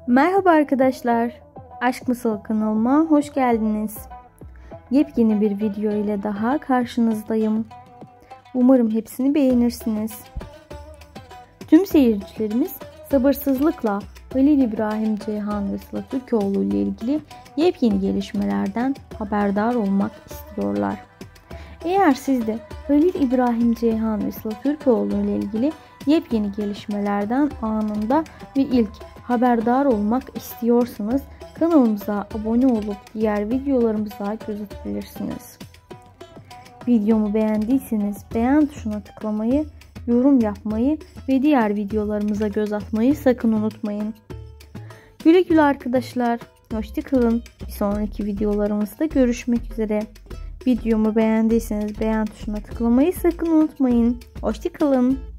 Merhaba arkadaşlar, Aşk Masalı kanalıma hoş geldiniz. Yepyeni bir video ile daha karşınızdayım. Umarım hepsini beğenirsiniz. Tüm seyircilerimiz sabırsızlıkla Halil İbrahim Ceyhan ve Sıla Türkoğlu ile ilgili yepyeni gelişmelerden haberdar olmak istiyorlar. Eğer siz de Halil İbrahim Ceyhan ve Sıla Türkoğlu ile ilgili yepyeni gelişmelerden anında ve ilk haberdar olmak istiyorsanız kanalımıza abone olup diğer videolarımıza göz atabilirsiniz. Videomu beğendiyseniz beğen tuşuna tıklamayı, yorum yapmayı ve diğer videolarımıza göz atmayı sakın unutmayın. Güle güle arkadaşlar. Hoşça kalın. Bir sonraki videolarımızda görüşmek üzere. Videomu beğendiyseniz beğen tuşuna tıklamayı sakın unutmayın. Hoşça kalın.